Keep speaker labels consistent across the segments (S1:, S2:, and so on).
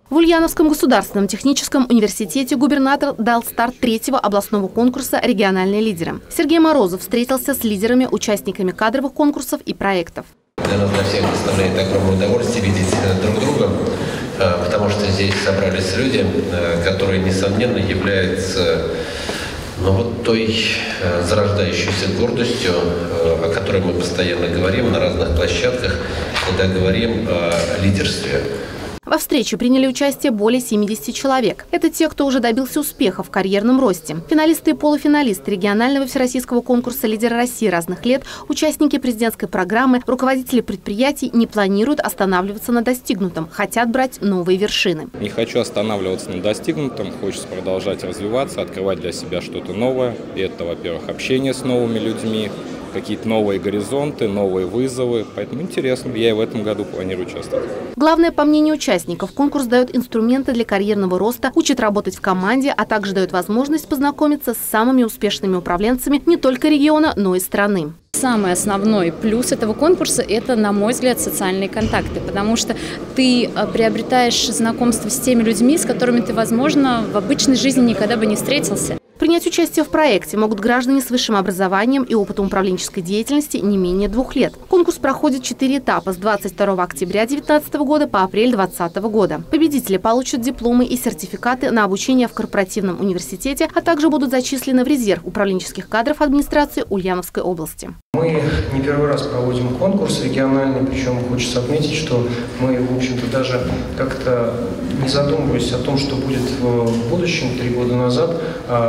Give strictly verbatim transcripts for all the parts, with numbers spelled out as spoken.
S1: В Ульяновском государственном техническом университете губернатор дал старт третьего областного конкурса «Региональные лидеры». Сергей Морозов встретился с лидерами, участниками кадровых конкурсов и проектов.
S2: Для нас, для всех, доставляет огромное удовольствие видеть друг друга, потому что здесь собрались люди, которые, несомненно, являются ну, вот той зарождающейся гордостью, о которой мы постоянно говорим на разных площадках, когда говорим о лидерстве.
S1: Во встрече приняли участие более семидесяти человек. Это те, кто уже добился успеха в карьерном росте. Финалисты и полуфиналисты регионального всероссийского конкурса «Лидеры России» разных лет, участники президентской программы, руководители предприятий не планируют останавливаться на достигнутом, хотят брать новые вершины.
S3: Не хочу останавливаться на достигнутом, хочется продолжать развиваться, открывать для себя что-то новое. И это, во-первых, общение с новыми людьми, какие-то новые горизонты, новые вызовы. Поэтому интересно, я и в этом году планирую участвовать.
S1: Главное, по мнению участников, конкурс дает инструменты для карьерного роста, учит работать в команде, а также дает возможность познакомиться с самыми успешными управленцами не только региона, но и страны.
S4: Самый основной плюс этого конкурса – это, на мой взгляд, социальные контакты, потому что ты приобретаешь знакомство с теми людьми, с которыми ты, возможно, в обычной жизни никогда бы не встретился.
S1: Принять участие в проекте могут граждане с высшим образованием и опытом управленческой деятельности не менее двух лет. Конкурс проходит четыре этапа с двадцать второго октября две тысячи девятнадцатого года по апрель две тысячи двадцатого года. Победители получат дипломы и сертификаты на обучение в корпоративном университете, а также будут зачислены в резерв управленческих кадров администрации Ульяновской области.
S5: Мы не первый раз проводим конкурс региональный, причем хочется отметить, что мы, в общем-то, даже как-то не задумываясь о том, что будет в будущем, три года назад,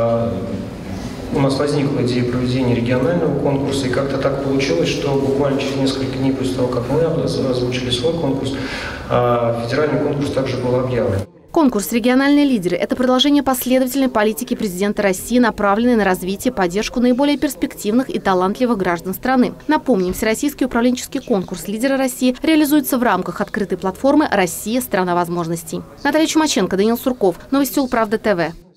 S5: у нас возникла идея проведения регионального конкурса, и как-то так получилось, что буквально через несколько дней после того, как мы озвучили свой конкурс, федеральный конкурс также был объявлен.
S1: Конкурс «Региональные лидеры» – это продолжение последовательной политики президента России, направленной на развитие и поддержку наиболее перспективных и талантливых граждан страны. Напомним, всероссийский управленческий конкурс «Лидеры России» реализуется в рамках открытой платформы «Россия – страна возможностей». Наталья Чумаченко, Даниил Сурков. Новости Улправда ТВ.